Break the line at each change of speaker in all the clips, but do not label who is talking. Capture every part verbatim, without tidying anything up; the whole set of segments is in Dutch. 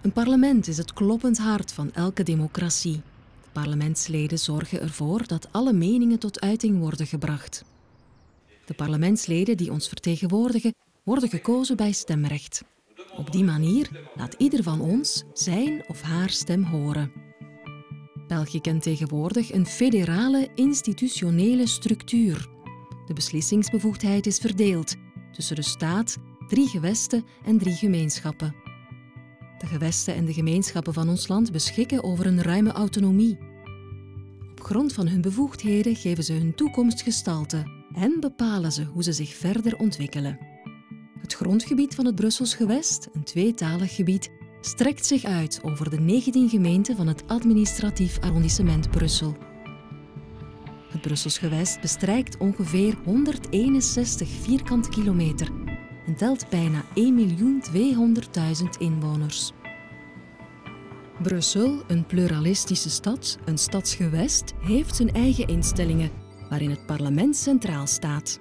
Een parlement is het kloppend hart van elke democratie. Parlementsleden zorgen ervoor dat alle meningen tot uiting worden gebracht. De parlementsleden die ons vertegenwoordigen, worden gekozen bij stemrecht. Op die manier laat ieder van ons zijn of haar stem horen. België kent tegenwoordig een federale institutionele structuur. De beslissingsbevoegdheid is verdeeld tussen de staat, drie gewesten en drie gemeenschappen. De gewesten en de gemeenschappen van ons land beschikken over een ruime autonomie. Op grond van hun bevoegdheden geven ze hun toekomst gestalte en bepalen ze hoe ze zich verder ontwikkelen. Het grondgebied van het Brussels gewest, een tweetalig gebied, strekt zich uit over de negentien gemeenten van het administratief arrondissement Brussel. Het Brussels gewest bestrijkt ongeveer honderdeenenzestig vierkante kilometer en telt bijna één miljoen tweehonderdduizend inwoners. Brussel, een pluralistische stad, een stadsgewest, heeft zijn eigen instellingen, waarin het parlement centraal staat.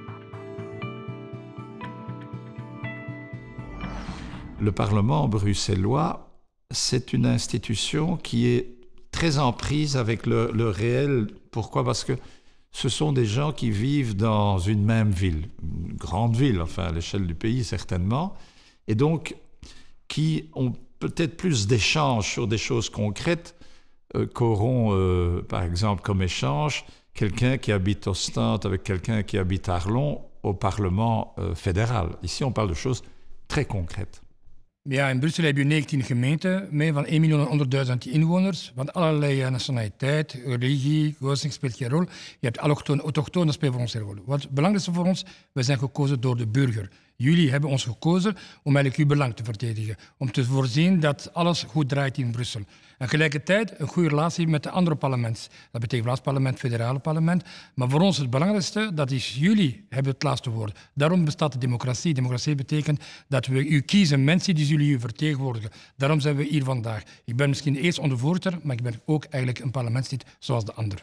Le Parlement bruxellois, c'est une institution qui est très en prise avec le, le réel. Pourquoi? Parce que ce sont des gens qui vivent dans une même ville, une grande ville, enfin à l'échelle du pays certainement, et donc qui ont peut-être plus d'échanges sur des choses concrètes euh, qu'auront, euh, par exemple, comme échange, quelqu'un qui habite Ostende avec quelqu'un qui habite Arlon au Parlement euh, fédéral. Ici, on parle de choses très concrètes.
Ja, in Brussel heb je negentien gemeenten, meer van één miljoen honderdduizend inwoners, van allerlei nationaliteit, religie, godsdienst speelt geen rol. Je hebt allochtonen, autochtonen spelen voor ons een rol. Wat het belangrijkste voor ons, we zijn gekozen door de burger. Jullie hebben ons gekozen om eigenlijk uw belang te verdedigen, om te voorzien dat alles goed draait in Brussel. En tegelijkertijd een goede relatie met de andere parlementen. Dat betekent Vlaams parlement, federale parlement. Maar voor ons het belangrijkste, dat is jullie hebben het laatste woord. Daarom bestaat de democratie. Democratie betekent dat we u kiezen, mensen die jullie u vertegenwoordigen. Daarom zijn we hier vandaag. Ik ben misschien eerst ondervoorzitter, maar ik ben ook eigenlijk een parlementslid zoals de anderen.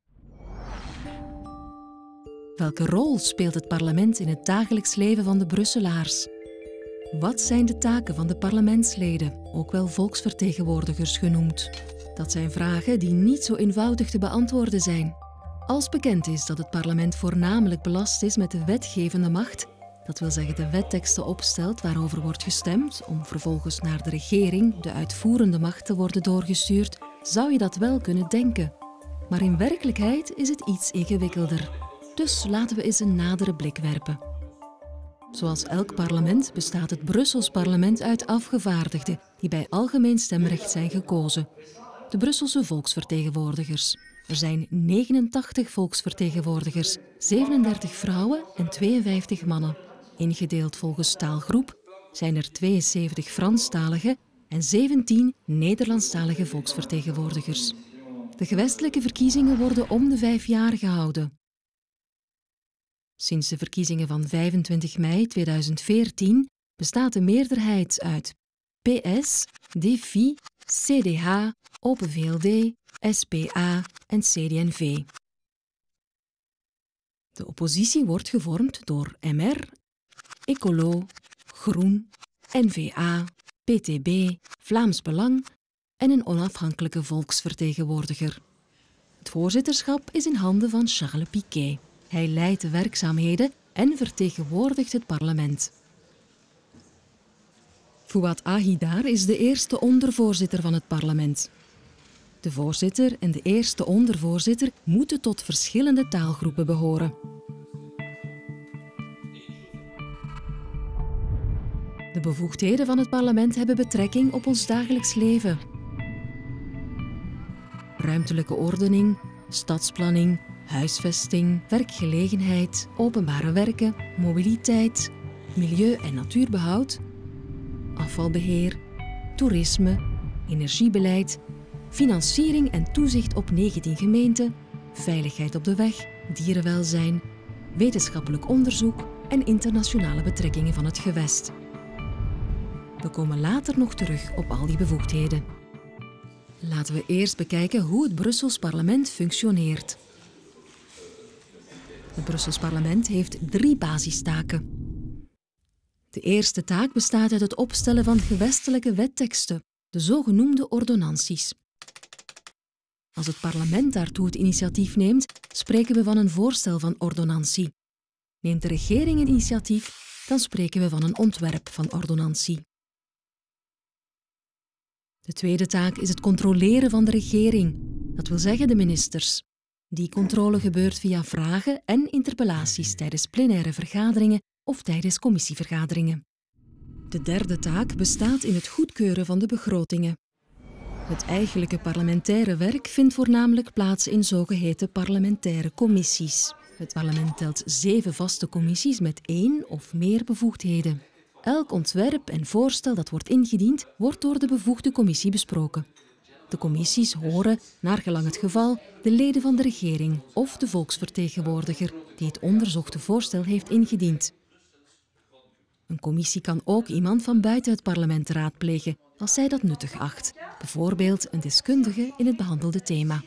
Welke rol speelt het parlement in het dagelijks leven van de Brusselaars? Wat zijn de taken van de parlementsleden, ook wel volksvertegenwoordigers genoemd? Dat zijn vragen die niet zo eenvoudig te beantwoorden zijn. Als bekend is dat het parlement voornamelijk belast is met de wetgevende macht, dat wil zeggen de wetteksten opstelt waarover wordt gestemd, om vervolgens naar de regering, de uitvoerende macht, te worden doorgestuurd, zou je dat wel kunnen denken. Maar in werkelijkheid is het iets ingewikkelder. Dus laten we eens een nadere blik werpen. Zoals elk parlement bestaat het Brussels parlement uit afgevaardigden die bij algemeen stemrecht zijn gekozen. De Brusselse volksvertegenwoordigers. Er zijn negenentachtig volksvertegenwoordigers, zevenendertig vrouwen en tweeënvijftig mannen. Ingedeeld volgens taalgroep zijn er tweeënzeventig Franstalige en zeventien Nederlandstalige volksvertegenwoordigers. De gewestelijke verkiezingen worden om de vijf jaar gehouden. Sinds de verkiezingen van vijfentwintig mei tweeduizend veertien bestaat de meerderheid uit P S, D F I, C D H, Open V L D, S P A en C D N V. De oppositie wordt gevormd door M R, Ecolo, Groen, N V A, P T B, Vlaams Belang en een onafhankelijke volksvertegenwoordiger. Het voorzitterschap is in handen van Charles Piquet. Hij leidt de werkzaamheden en vertegenwoordigt het parlement. Fouad Ahidar is de eerste ondervoorzitter van het parlement. De voorzitter en de eerste ondervoorzitter moeten tot verschillende taalgroepen behoren. De bevoegdheden van het parlement hebben betrekking op ons dagelijks leven. Ruimtelijke ordening, stadsplanning, huisvesting, werkgelegenheid, openbare werken, mobiliteit, milieu- en natuurbehoud, afvalbeheer, toerisme, energiebeleid, financiering en toezicht op negentien gemeenten, veiligheid op de weg, dierenwelzijn, wetenschappelijk onderzoek en internationale betrekkingen van het gewest. We komen later nog terug op al die bevoegdheden. Laten we eerst bekijken hoe het Brussels parlement functioneert. Het Brussels parlement heeft drie basistaken. De eerste taak bestaat uit het opstellen van gewestelijke wetteksten, de zogenoemde ordonnanties. Als het parlement daartoe het initiatief neemt, spreken we van een voorstel van ordonnantie. Neemt de regering een initiatief, dan spreken we van een ontwerp van ordonnantie. De tweede taak is het controleren van de regering, dat wil zeggen de ministers. Die controle gebeurt via vragen en interpellaties tijdens plenaire vergaderingen of tijdens commissievergaderingen. De derde taak bestaat in het goedkeuren van de begrotingen. Het eigenlijke parlementaire werk vindt voornamelijk plaats in zogeheten parlementaire commissies. Het parlement telt zeven vaste commissies met één of meer bevoegdheden. Elk ontwerp en voorstel dat wordt ingediend, wordt door de bevoegde commissie besproken. De commissies horen, naargelang het geval, de leden van de regering of de volksvertegenwoordiger die het onderzochte voorstel heeft ingediend. Een commissie kan ook iemand van buiten het parlement raadplegen, als zij dat nuttig acht. Bijvoorbeeld een deskundige in het behandelde thema.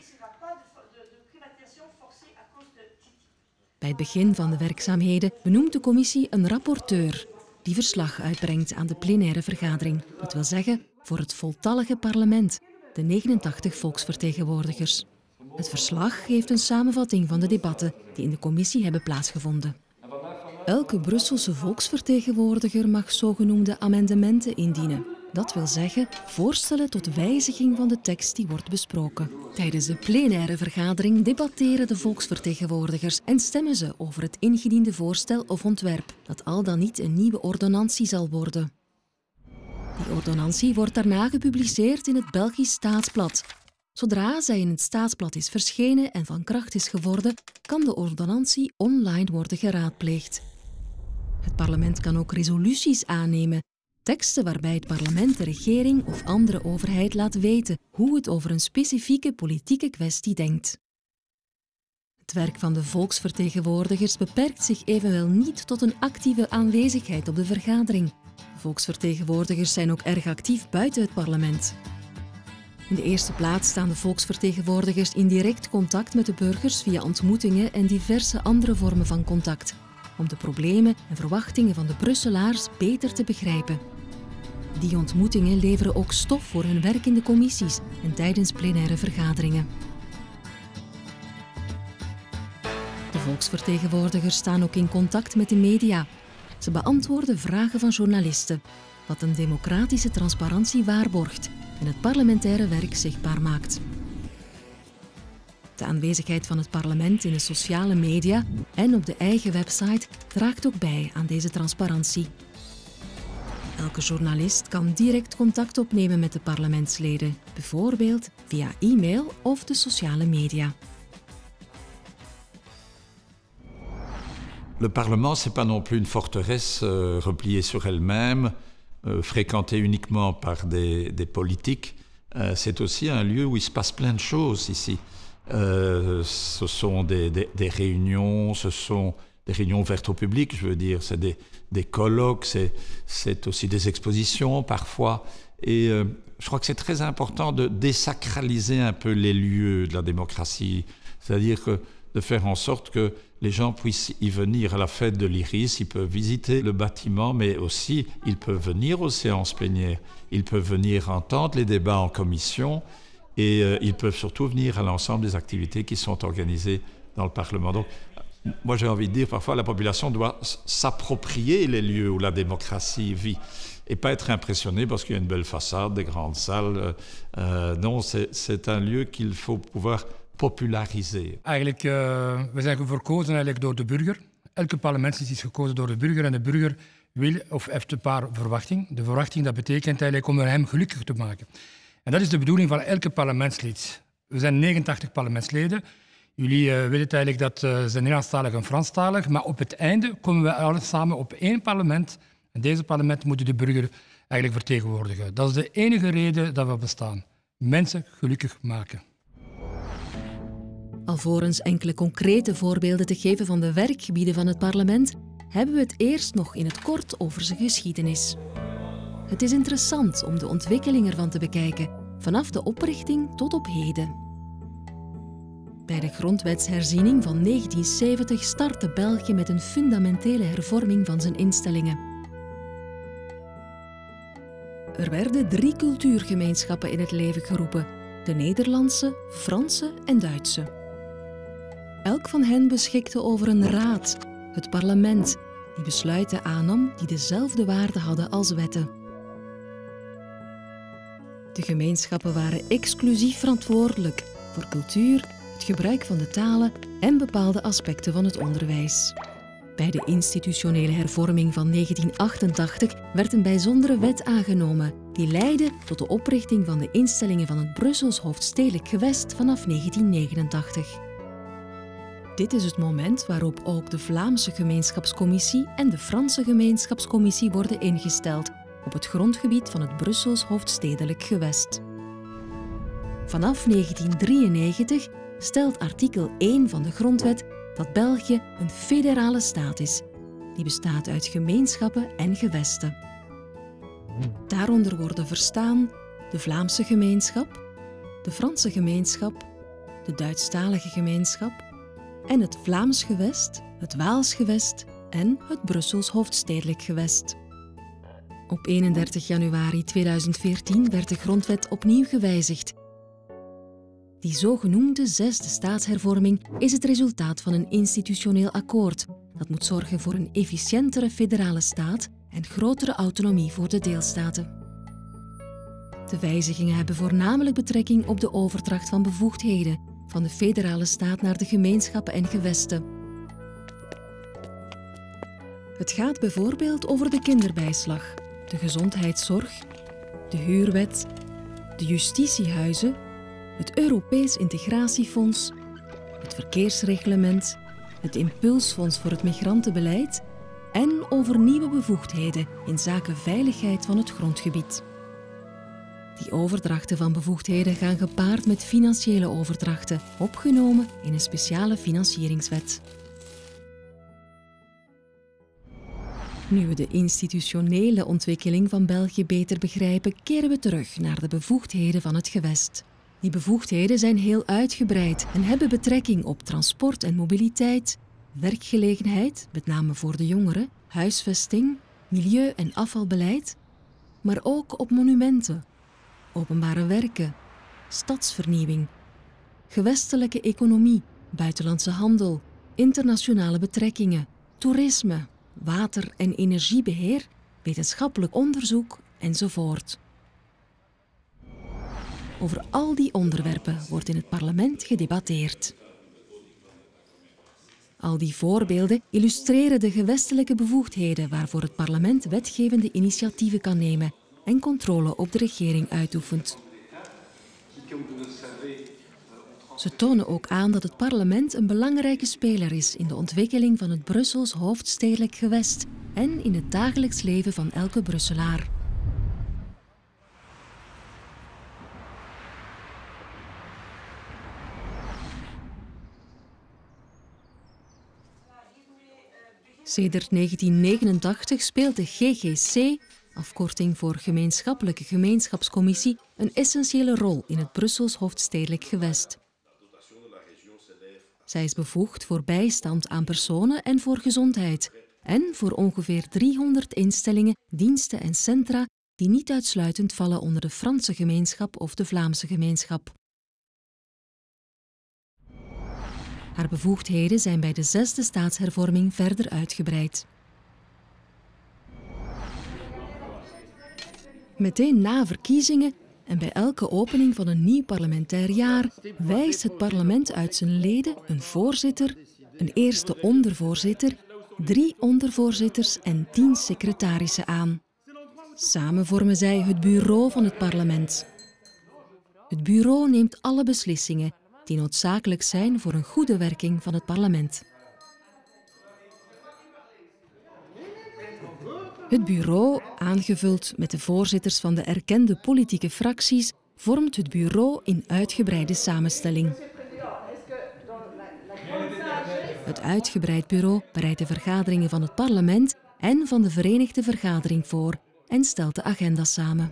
Bij het begin van de werkzaamheden benoemt de commissie een rapporteur die verslag uitbrengt aan de plenaire vergadering. Dat wil zeggen voor het voltallige parlement, de negenentachtig volksvertegenwoordigers. Het verslag geeft een samenvatting van de debatten die in de commissie hebben plaatsgevonden. Elke Brusselse volksvertegenwoordiger mag zogenoemde amendementen indienen. Dat wil zeggen voorstellen tot wijziging van de tekst die wordt besproken. Tijdens de plenaire vergadering debatteren de volksvertegenwoordigers en stemmen ze over het ingediende voorstel of ontwerp, dat al dan niet een nieuwe ordonnantie zal worden. Die ordonnantie wordt daarna gepubliceerd in het Belgisch Staatsblad. Zodra zij in het Staatsblad is verschenen en van kracht is geworden, kan de ordonnantie online worden geraadpleegd. Het parlement kan ook resoluties aannemen, teksten waarbij het parlement de regering of andere overheid laat weten hoe het over een specifieke politieke kwestie denkt. Het werk van de volksvertegenwoordigers beperkt zich evenwel niet tot een actieve aanwezigheid op de vergadering. Volksvertegenwoordigers zijn ook erg actief buiten het parlement. In de eerste plaats staan de volksvertegenwoordigers in direct contact met de burgers via ontmoetingen en diverse andere vormen van contact, om de problemen en verwachtingen van de Brusselaars beter te begrijpen. Die ontmoetingen leveren ook stof voor hun werk in de commissies en tijdens plenaire vergaderingen. De volksvertegenwoordigers staan ook in contact met de media. Ze beantwoorden vragen van journalisten, wat een democratische transparantie waarborgt en het parlementaire werk zichtbaar maakt. De aanwezigheid van het parlement in de sociale media en op de eigen website draagt ook bij aan deze transparantie. Elke journalist kan direct contact opnemen met de parlementsleden, bijvoorbeeld via e-mail of de sociale media.
Le Parlement, ce n'est pas non plus une forteresse euh, repliée sur elle-même, euh, fréquentée uniquement par des, des politiques. Euh, c'est aussi un lieu où il se passe plein de choses ici. Euh, ce sont des, des, des réunions, ce sont des réunions ouvertes au public, je veux dire, c'est des, des colloques, c'est aussi des expositions parfois. Et euh, je crois que c'est très important de désacraliser un peu les lieux de la démocratie, c'est-à-dire que de faire en sorte que les gens puissent y venir à la fête de l'Iris, ils peuvent visiter le bâtiment, mais aussi ils peuvent venir aux séances plénières, ils peuvent venir entendre les débats en commission et euh, ils peuvent surtout venir à l'ensemble des activités qui sont organisées dans le Parlement. Donc, moi j'ai envie de dire, parfois la population doit s'approprier les lieux où la démocratie vit et pas être impressionné parce qu'il y a une belle façade, des grandes salles. Euh, non, c'est un lieu qu'il faut pouvoir populariseren.
Eigenlijk, uh, we zijn verkozen eigenlijk door de burger. Elke parlementslid is gekozen door de burger en de burger wil of heeft een paar verwachtingen. De verwachting dat betekent eigenlijk om hem gelukkig te maken. En dat is de bedoeling van elke parlementslid. We zijn negenentachtig parlementsleden. Jullie uh, weten eigenlijk dat uh, ze zijn Nederlandstalig en Franstalig, maar op het einde komen we alle samen op één parlement. En deze parlement moet de burger eigenlijk vertegenwoordigen. Dat is de enige reden dat we bestaan. Mensen gelukkig maken.
Alvorens enkele concrete voorbeelden te geven van de werkgebieden van het parlement, hebben we het eerst nog in het kort over zijn geschiedenis. Het is interessant om de ontwikkeling ervan te bekijken, vanaf de oprichting tot op heden. Bij de grondwetsherziening van negentien zeventig startte België met een fundamentele hervorming van zijn instellingen. Er werden drie cultuurgemeenschappen in het leven geroepen: de Nederlandse, Franse en Duitse. Elk van hen beschikte over een raad, het parlement, die besluiten aannam die dezelfde waarde hadden als wetten. De gemeenschappen waren exclusief verantwoordelijk voor cultuur, het gebruik van de talen en bepaalde aspecten van het onderwijs. Bij de institutionele hervorming van negentien achtentachtig werd een bijzondere wet aangenomen die leidde tot de oprichting van de instellingen van het Brussels hoofdstedelijk gewest vanaf negentien negenentachtig. Dit is het moment waarop ook de Vlaamse gemeenschapscommissie en de Franse gemeenschapscommissie worden ingesteld op het grondgebied van het Brussels hoofdstedelijk gewest. Vanaf negentien drieënnegentig stelt artikel één van de grondwet dat België een federale staat is, die bestaat uit gemeenschappen en gewesten. Daaronder worden verstaan de Vlaamse gemeenschap, de Franse gemeenschap, de Duitsstalige gemeenschap en het Vlaams gewest, het Waals gewest en het Brussels hoofdstedelijk gewest. Op eenendertig januari tweeduizend veertien werd de grondwet opnieuw gewijzigd. Die zogenoemde zesde staatshervorming is het resultaat van een institutioneel akkoord dat moet zorgen voor een efficiëntere federale staat en grotere autonomie voor de deelstaten. De wijzigingen hebben voornamelijk betrekking op de overdracht van bevoegdheden van de federale staat naar de gemeenschappen en gewesten. Het gaat bijvoorbeeld over de kinderbijslag, de gezondheidszorg, de huurwet, de justitiehuizen, het Europees Integratiefonds, het verkeersreglement, het Impulsfonds voor het migrantenbeleid en over nieuwe bevoegdheden in zaken veiligheid van het grondgebied. Die overdrachten van bevoegdheden gaan gepaard met financiële overdrachten, opgenomen in een speciale financieringswet. Nu we de institutionele ontwikkeling van België beter begrijpen, keren we terug naar de bevoegdheden van het gewest. Die bevoegdheden zijn heel uitgebreid en hebben betrekking op transport en mobiliteit, werkgelegenheid, met name voor de jongeren, huisvesting, milieu- en afvalbeleid, maar ook op monumenten, openbare werken, stadsvernieuwing, gewestelijke economie, buitenlandse handel, internationale betrekkingen, toerisme, water- en energiebeheer, wetenschappelijk onderzoek enzovoort. Over al die onderwerpen wordt in het parlement gedebatteerd. Al die voorbeelden illustreren de gewestelijke bevoegdheden waarvoor het parlement wetgevende initiatieven kan nemen en controle op de regering uitoefent. Ze tonen ook aan dat het parlement een belangrijke speler is in de ontwikkeling van het Brussels hoofdstedelijk gewest en in het dagelijks leven van elke Brusselaar. Sedert negentien negenentachtig speelt de G G C, afkorting voor Gemeenschappelijke Gemeenschapscommissie, een essentiële rol in het Brussels hoofdstedelijk gewest. Zij is bevoegd voor bijstand aan personen en voor gezondheid en voor ongeveer driehonderd instellingen, diensten en centra die niet uitsluitend vallen onder de Franse gemeenschap of de Vlaamse gemeenschap. Haar bevoegdheden zijn bij de zesde staatshervorming verder uitgebreid. Meteen na verkiezingen en bij elke opening van een nieuw parlementair jaar wijst het parlement uit zijn leden een voorzitter, een eerste ondervoorzitter, drie ondervoorzitters en tien secretarissen aan. Samen vormen zij het bureau van het parlement. Het bureau neemt alle beslissingen die noodzakelijk zijn voor een goede werking van het parlement. Het bureau, aangevuld met de voorzitters van de erkende politieke fracties, vormt het bureau in uitgebreide samenstelling. Het uitgebreid bureau bereidt de vergaderingen van het parlement en van de Verenigde Vergadering voor en stelt de agenda samen.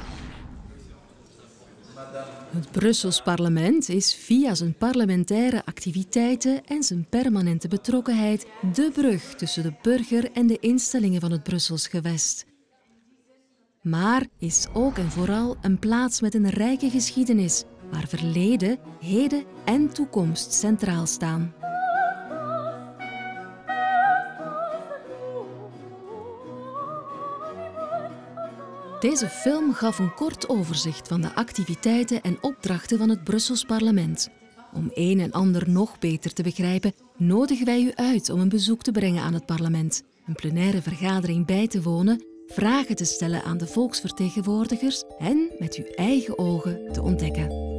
Het Brussels parlement is via zijn parlementaire activiteiten en zijn permanente betrokkenheid de brug tussen de burger en de instellingen van het Brussels gewest. maar is ook en vooral een plaats met een rijke geschiedenis, waar verleden, heden en toekomst centraal staan. Deze film gaf een kort overzicht van de activiteiten en opdrachten van het Brussels parlement. Om een en ander nog beter te begrijpen, nodigen wij u uit om een bezoek te brengen aan het parlement, een plenaire vergadering bij te wonen, vragen te stellen aan de volksvertegenwoordigers en met uw eigen ogen te ontdekken.